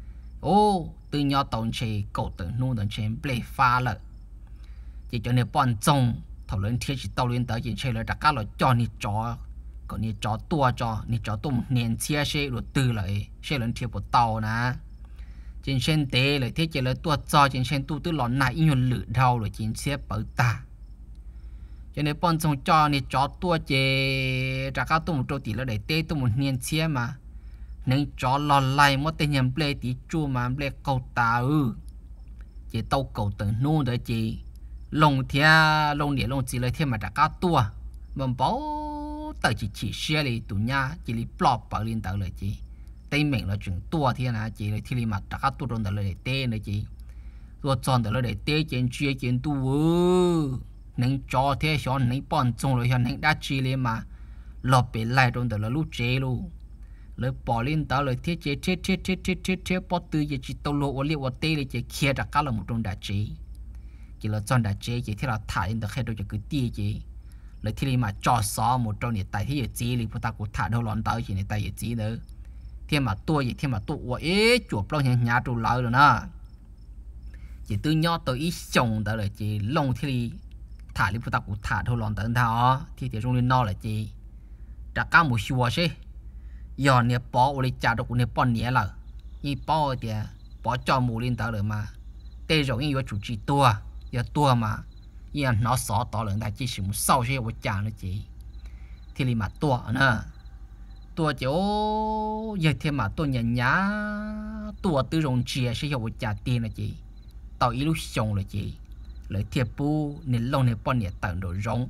ô từ nhỏ tàu chế cầu từ nung tàu chế plei pha lợ chỉ cho nên bọn trông thầu lên thiết chỉ tàu lên tàu chỉ chơi là đặc cá là cho ni chó còn ni chó tua cho ni chó tôm niên chia xe rồi từ lại xe lên thiết bộ tàu nè trên trên tế lại thế chỉ là tua cho trên trên tu tư lòn này in lử đau rồi trên xe bảo ta cho nên bọn trông cho ni chó tua chế đặc cá tôm trâu tỷ là để tê tôm một niên chia mà nên chó lò lại mất tên nhầm plei tí chua mà plei cầu ta ư chỉ tàu cầu từ nô đấy chỉ lồng thia lồng địa lồng chỉ lấy thêm mà đã cá tua mà bảo tới chỉ chỉ xe đi tụi nhà chỉ lấy plop bảo liên tớiเลยchỉ tây mình là chuyện tua thia na chỉ lấy thì mà đã cá tua trong tớiเลยtê nữa chỉ tua tròn tớiเลยtê trên chia trên tu ư nên cho thế cho nên bọn trông rồi cho nên đã chỉ lấy mà lọp bị lại trong tới là lúc chế luônเลยbỏ lên taoเลยเทเทเทเทเทเทเทเทพอตื่นจะจิตตโลวเรียกว่าเตเลยจะเคลียร์จากการละมุดตรงดาจีจีเราจอนดาจีจีที่เราถ่ายอินเตอร์แค่โดยจะคือตีจีเลยที่เรามาจ่อซ้อหมดตรงเนี่ยไตที่อยู่จีเลยพอตากูถ่ายเราหลอนตาจีในไตอยู่จีเนอะที่มาตัวจีที่มาตัวว่าเอ๊ะจวบเราอย่างหยาตัวเราเลยนะจีตื่นย่อตัวอีส่งตาเลยจีลงที่ถ่ายเลยพอตากูถ่ายเราหลอนตาเท่าที่เดี๋ยวตรงนี้นอเลยจีจากการหมู่ชัวใช่giờ nè bỏ vào chả được nè bỏ nhẹ là như bỏ thì bỏ cho mù lên tao rồi mà đây rồi như chủ chỉ tua giờ tua mà giờ nó xỏ tỏ lần đại chỉ sử một sau sẽ vào chả nó chỉ thì li mà tua nữa tua chỗ giờ thêm mà tua nhả nhá tua từ rồng chia sẽ vào chả tiền là chỉ tao ý lúc xong là chỉ lấy thiệp bu nè lông nè bỏ nhẹ tận đồ rong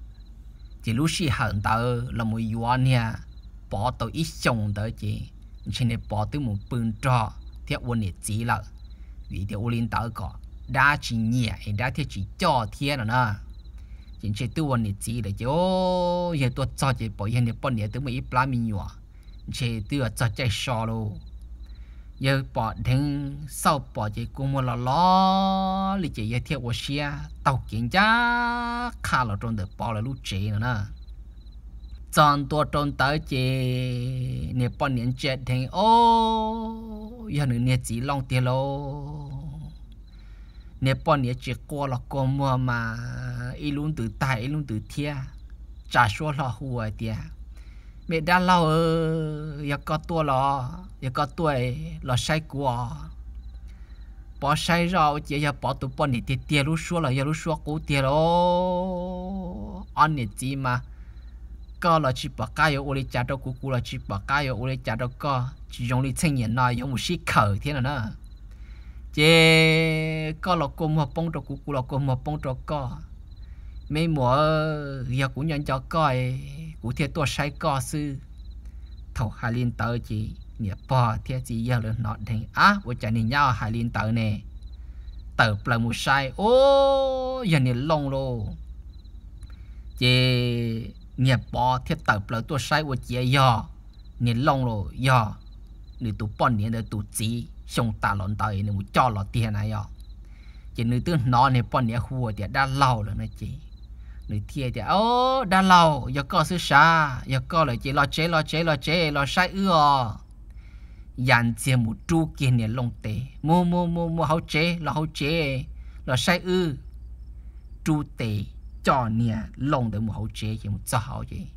chỉ lúc xí hận tao là một yuan nha bỏ tàu ít xong tới chị trên này bỏ tới một bưng trò theo quân này chỉ là vì theo quân tàu có đã chỉ nhẹ đã theo chỉ cho thiên rồi nè trên trên tư quân này chỉ là chứ giờ tôi cho chị bỏ hiện này bỏ nhẹ tới mấy plá mi nhỏ trên tư cho chạy sò luôn giờ bỏ đến sau bỏ chị cũng một lò lò thì chị giờ theo quân xe tàu kiến giá khá là trong được bỏ là lúc chế nữa nè chọn tua trôn tới chị nè bọn niệm chết thì ô giờ nữa nè chỉ long tiền lô nè bọn niệm chỉ qua là qua mua mà ít luôn từ tài ít luôn từ thia trả số là hùa tiền mẹ đã lâu giờ có tua lo giờ có tuổi lo sai của bỏ sai rồi chị giờ bỏ tụ bọn niệm tiền tiền lúc số là giờ lúc số cố tiền lô anh niệm gì mà có là chỉ bảo cái yêu lấy trả đâu cũ cũ là chỉ bảo cái yêu lấy trả đâu có chỉ dùng đi thanh niên nói dùng một xí khởi thế nào nữa chế có là cô mua bông đâu cũ cũ là cô mua bông đâu có mấy mùa giờ cũng nhận cho coi cụ thể tôi sai có sư thầu hai liên tới chị nghĩa bỏ thế chỉ giờ là nọ thành á với trả nên nhau hai liên tới nè tờ là một sai ô giờ này lông luôn chế nghiệp bỏ thiết tập là tôi sai của chị giờ nên long rồi giờ nên tụ bọn nên tụ chỉ xong ta lon tới nên cho lọt tiền này giờ chỉ nên tôi nói nên bọn nên hùa thì đã lâu rồi này chị nên thiệt thì ô đã lâu giờ có sự xa giờ có là chị lo chế lo chế lo chế lo sai ư dàn chia một tru kia nè lông tê mua mua mua mua hậu chế là hậu chế là sai ư tru tê cho nè lông để một hậu chế chỉ một cho hậu gì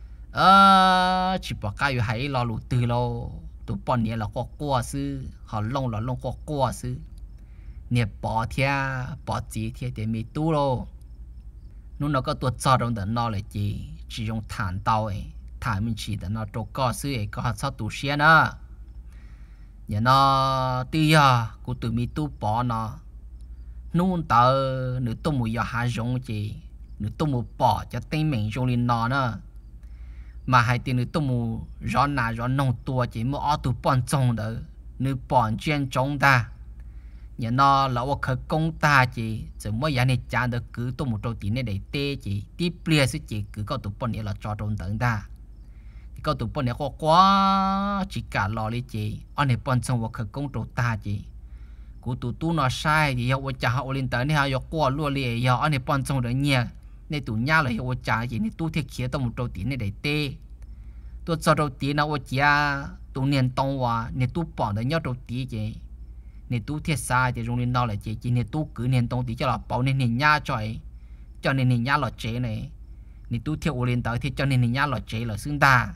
ờ chỉ bảo cái gì hay lo lụt từ lo tụ bọn nè là có qua sư họ lông là lông có qua sư nè bỏ thia bỏ gì thia để mi tu lo nó nó có tuột cho trong đó nó là chỉ chỉ dùng thản tàu ấy thản mình chỉ để nó trâu có sư ấy có sao tụ xe nữa nhà nó tuy giờ của tụi mi tu bỏ nó nôn tờ nữ tu mùi giờ hạ dùng chỉ nữ tu mùi bỏ cho tên mình dùng lên nó nữa mà hai tên nữ tu mùi rõ nà rõ nông tua chỉ mua ở tụ bọn trông đó nữ bọn chuyên trông ta nhà nó là ở khởi công ta chỉ chỉ mỗi nhà này chán được cứ tu một trâu tí này để tê chỉ tiếp lia sẽ chỉ cứ có tụ bọn này là cho trông tận ta có tụ bọn này có quá chỉ cả lò đi chị anh này bọn trong vật khởi công trâu ta chị của tụ tu nó sai thì họ trả họ lên tới này họ qua luôn liền họ anh này bọn trong đó nhẹ này tụ nhau là họ trả gì này tu thiết kia tụ một trâu tí này để tê tu cho trâu tí nó chỉ tụ niên tông hòa này tu bọn đấy nhau trâu tí chị này tu thiết sai thì dùng lên đó là chị chỉ này tu cứ niên tông tí cho là bảo nên này nha trời cho nên này nha là chế này này tu thiết lên tới thì cho nên này nha là chế là xứng ta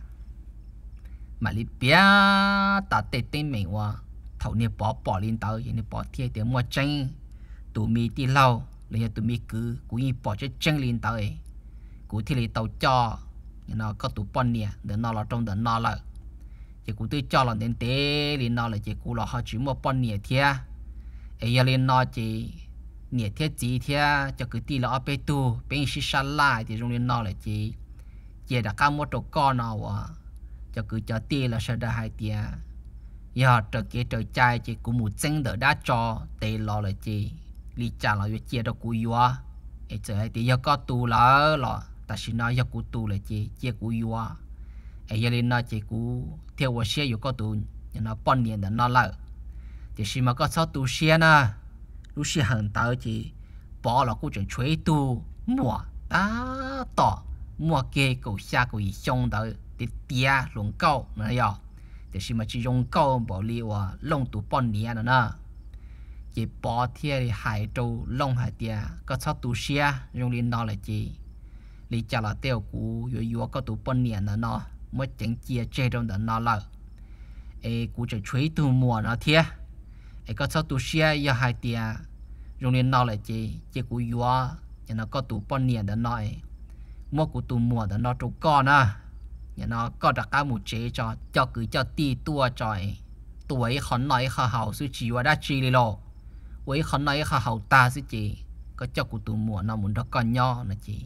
mà li bia ta tê tên mình wa thầu nè bỏ bỏ lên tàu vậy nè bỏ thiê tiếng mua tranh tụi mi đi lâu lấy tụi mi cứ cú như bỏ cho tranh lên tàu ấy cú thì lấy tàu cho nó có tụi bọn nè để nó là trong để nó là chỉ cú tư cho là đến té lên nó là chỉ cú là họ chỉ mua bọn nè thiê ấy giờ lên nó chỉ nè thiê gì thiê cho cứ đi là ở bên tu bên xí xa lại thì trong lên nó là chỉ chỉ đã cam một chỗ con nào à cho cứ cho tiền là sao đã hai tiền giờ trở kia trở trai chỉ cũng một chân đỡ đã cho tê lo là chỉ lý trả là việc chia được cú yếu ấy giờ hai tiền giờ có tu là là ta xin nói giờ cú tu là chỉ chia cú yếu ấy giờ lên nó chỉ cú theoว่า xe 有 có tu nhưng nó bao nhiêu nó lại thì khi mà có sao tu xe nè lúc xe hàng tới chỉ bỏ là cú chuyện chơi tu mua ta tỏ mua kia cổ xa cổ gì xong tới thì tia lồng câu nữa giờ thì khi mà chỉ dùng câu bỏ liều à lông tụ bọn nhẹ nữa nè chỉ bỏ thiê thì hải trâu lông hải tia có sao tụ xe dùng lên nó là chỉ lý trả là tiêu cũ yếu yếu có tụ bọn nhẹ nữa nó mới chẳng chia chơi trong đó nó là ê cú chỉ chơi tụ mùa nó thiê ê có sao tụ xe yếu hải tia dùng lên nó là chỉ chỉ cú yếu cho nó có tụ bọn nhẹ đó nó mua của tụ mùa đó nó trâu con à nhà nó có đặc cả một chế cho cho cứ cho ti tua trời tuổi khẩn nói khờ hậu sư chỉ và đã chỉ đi lo với khẩn nói khờ hậu ta sư chỉ có cho của tụ mùa nó muốn đó con nho là chỉ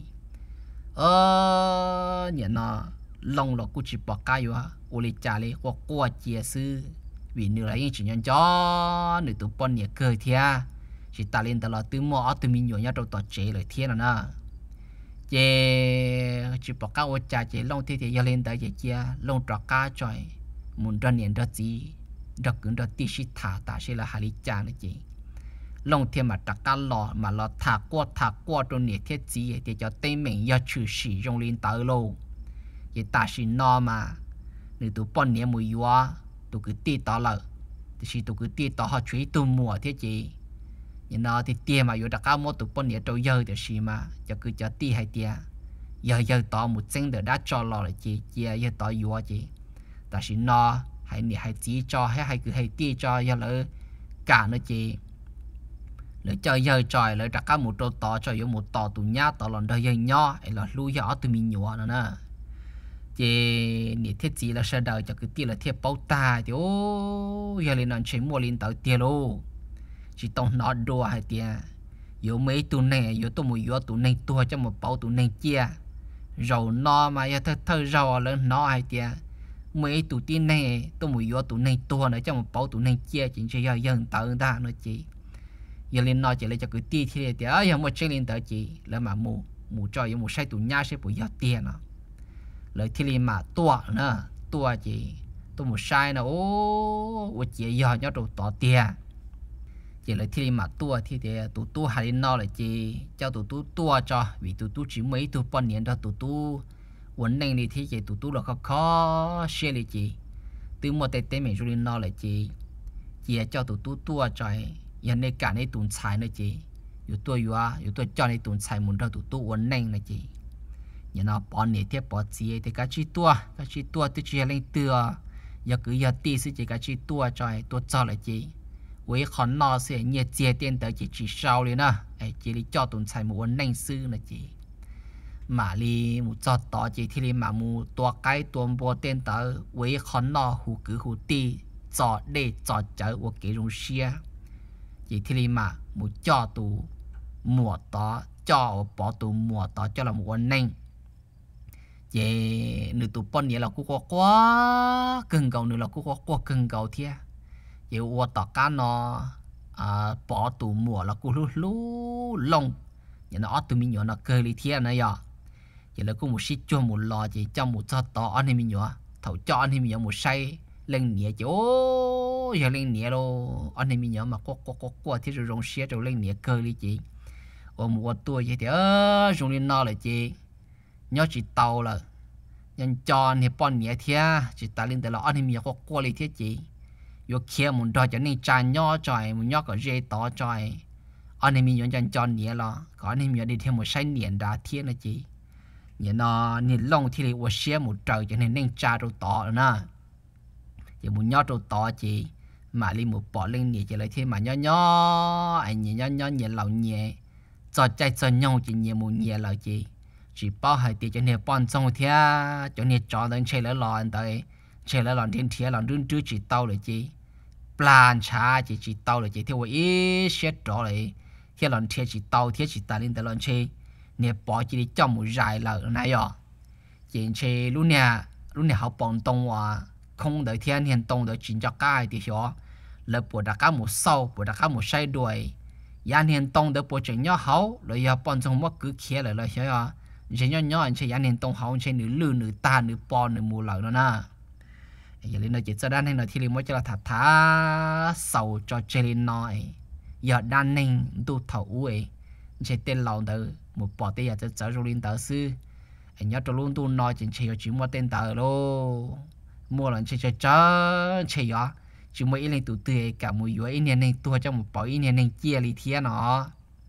ơ nhà nó lông là cũng chỉ bỏ cái vô ô li trả li qua qua chia sư vì nữa là những chuyện nhân cho nữa tụ bọn nhà cười thia chỉ ta lên từ là từ mò từ mình nhỏ nhau đầu tọt chế lại thiên là na chế chỉ bỏ cá ô trà chế lông thì thì giờ lên tới chế chia lông trọ cá trời muốn ra niệm ra gì ra cứng ra tí xí thả ta sẽ là hai lý trà nữa chị lông thì mà trọ cá lò mà lò thả qua thả qua trong niệm thiết gì thì cho tên mình giờ trừ sử dụng lên tới lâu thì ta sẽ no mà nếu tụ bọn niệm mùi quá tụ cứ tí tỏ lợ thì chỉ tụ cứ tí tỏ họ chuối tụ mùa thế chị nhưng nó thì tiền mà vô đặc cao một tụ bọn nhẹ trâu dơ thì xí mà cho cứ cho ti hay tiền giờ giờ tỏ một chân để đã cho lò lại chị chia giờ tỏ vô chị ta xí nó hay nhẹ hay chỉ cho hay hay cứ hay ti cho giờ lỡ cả nữa chị lỡ cho giờ trời lỡ đặc cao một trâu tỏ cho vô một tỏ tụ nhá tỏ lần đời giờ nhỏ ấy là lui giờ tụi mình nhỏ nữa nè chị nhẹ thiết gì là sao đời cho cứ ti là thiết bao ta thì ô giờ lên nó chơi mua lên tàu tiền luôn chỉ tông nó đùa hay tiền yếu mấy tụ này yếu tụ một yếu tụ này tua cho một bao tụ này chia rồi nó mà giờ thơ thơ rồi lên nó hay tiền mấy tụ tin này tụ một yếu tụ này tua nữa cho một bao tụ này chia chỉ cho dân tự ta nó chỉ giờ lên nó chỉ lấy cho cái ti thì thì ở giờ một chơi lên tới chỉ là mà mù mù cho yếu một sai tụ nhá sẽ bù giờ tiền nó lấy thì mà tua nữa tua chỉ tụ một sai nó ô ô chỉ giờ nhớ đồ tỏ tiền chỉ là thì mà tua thì để tụ tu hay nó là chỉ cho tụ tu tua cho vì tụ tu chỉ mấy tụ bao nhiêu đó tụ tu ổn định thì thì chỉ tụ tu là khó khó xe đi chỉ từ một tết tết mình rồi nó là chị chị cho tụi tụi tua trời hiện nay cả này tụi xài nữa chịอยู่ตัวอยู่อ่ะอยู่ตัวจอในตุนใส่หมุนเราตัวตัววันนึงนะจีอย่าเนาะปอนเนี่ยเทียบปอจีแต่ก็ชีตัวก็ชีตัวตัวจีเล่นตัวอย่าคืออย่าตีสิจีก็ชีตัวจอยตัวจอเลยจีไว้ขอนนอเสียเนี่ยเจียเตียนแต่จีจีเศร้าเลยนะไอ้จี里จอตุนใส่หมุนวันนึงซื้อนะจีมาลีหมุจอต่อจีที่ลีมาหมุตัวไก่ตัวบัวเตียนแต่ไว้ขอนนอหูคือหูตีจอดเดจอดเจอว่าเกรงเชียจีที่ลีมาหมุจอตัวmùa đó cho bỏ tụ mùa đó cho là mùa neng về nữ tụ bọn nhẹ là cũng có quá cưng cầu nữ là cũng có quá cưng cầu thia về qua tỏ cá nó à bỏ tụ mùa là cũng lú lú lông vậy nó tụ mình nhỏ nó cơ li thia này giờ vậy là cũng một xí cho một lò chỉ cho một cho tỏ anh em nhỏ thầu cho anh em nhỏ một say lên nhẹ chứ ô giờ lên nhẹ đâu anh em nhỏ mà có có có có thì rồi rong xe rồi lên nhẹ cơ li chị ôm một tuổi vậy thì ơ dùng lên nó là chị nhớ chỉ tàu là nhân tròn thì bọn nhẹ thia chỉ ta lên từ là anh em có qua li thiết chị vô kia muốn đòi cho nên tràn nhỏ trời muốn nhớ có dây to trời anh em nhớ nhân tròn nhẹ là có anh em nhớ đi theo một sai niệm đã thiết là chị nhớ nó niệm long thì là xe một trời cho nên nên trà đồ to nè chỉ muốn nhớ đồ to chị mà đi một bỏ lên nhẹ chỉ lại thêm mà nhớ nhớ anh nhớ nhớ nhớ nhẹ lâu nhẹ cho chạy cho nhau chỉ nhiều một nhiều là gì chỉ bao hai tiền cho nên bọn trong thế cho nên chọn đến chơi lại lòn tới chơi lại lòn thiên thiên lòn đun trước chỉ tao là gì plan cha chỉ chỉ tao là gì theo ý xét rõ lại theo lòn thiên chỉ tao thiên chỉ ta lên tới lòn chơi nè bỏ chỉ đi trong một dài là này à chỉ chơi lúc nè lúc nè học bọn đông hòa không đợi thiên hiện đông đợi chính cho cái thì hiểu là bộ đặc cá một sau bộ đặc cá một sai đuổi yan hiện tông được bộ chuyện nhỏ hậu rồi giờ bọn trong mất cứ kia lại lại sao chuyện nhỏ nhỏ anh chơi yan hiện tông hậu chơi nửa lư nửa ta nửa bò nửa mù lợn đó nè giờ lên nói chuyện cho đan này là thì liền mới cho là thả thả sầu cho chơi lên nói giờ đan này tu thầu ấy chơi tên lòng đó một bỏ tên giờ cho trở rồi lên tờ sư anh nhớ cho luôn tu nói chuyện chơi chỉ mua tên tờ lô mua lần chơi chơi chơi chơi đó chỉ mấy lên tụ tươi cả một chuỗi này này tua trong một bãi này này chia li thiên nó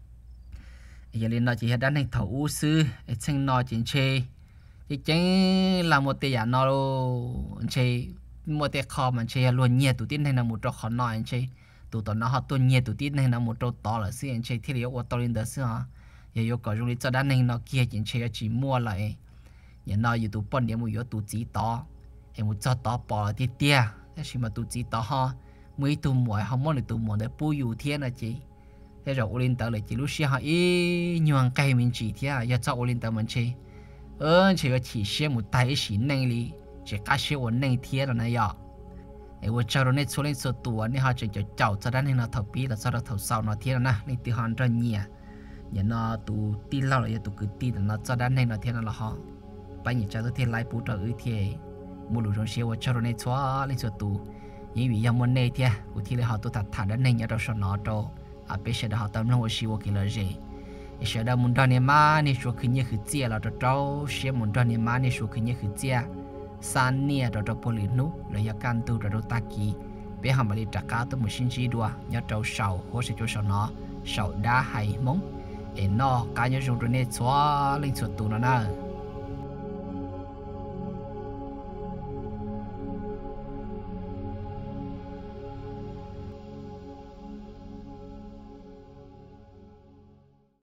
giờ lên nó chỉ hết đan này thấu sư xem nó chuyện chơi chỉ chính là một tiền nó chơi một tiền kho mà chơi luôn nhiều tụ tin này là một trò khó nói chơi tụ tao nó họ tuân nhiều tụ tin này là một trò to là sư chơi thì liệu tao lên đó sư hả giờ yêu cầu dùng cho đan này nó kia chuyện chơi chỉ mua lại giờ nó yêu tụ bọn điểm một yếu tụ chỉ to em một cho to bỏ thì tia thế mà tụi chị tao ha mấy tụi mồi không muốn được tụi mồi để bùi yêu thiên là chị thế rồi lên tới lại chị lúc xưa họ ý nhường cây mình chỉ thế à giờ cho lên tới mình chơi ơ chỉ có chỉ xem một tay chỉ này đi chỉ cá xem một này thiên là này à em vừa cho nó nên số lên số tuổi nên họ chỉ cho cháu cho đến nên nó thầu bí là sau đó thầu sau nó thiên là na nên từ hàng rất nhiều giờ nó tụi tin lâu là tụi cứ tin là nó cho đến nên nó thiên là họ bây giờ cho tôi thiên lại bù trợ ư thiên một lúc trong siêu cho nó nên xóa lên số tù những vì muốn này thì của thì là họ tụ thật thà đến này nhớ đâu sao nó đâu à bây giờ họ tâm lòng siêu cái là gì giờ đó muốn đón em mà nên số khi nhớ khi chia là đâu đâu sẽ muốn đón em mà nên số khi nhớ khi chia san nia đâu đâu poly nú là giờ can tu đâu đâu ta kỳ bây giờ mà đi trả cá tôi một xin gì đùa nhớ đâu sầu hoặc sẽ cho sao nó sầu đá hay móng để nó cá nhớ dùng rồi nên xóa lên số tù nó nè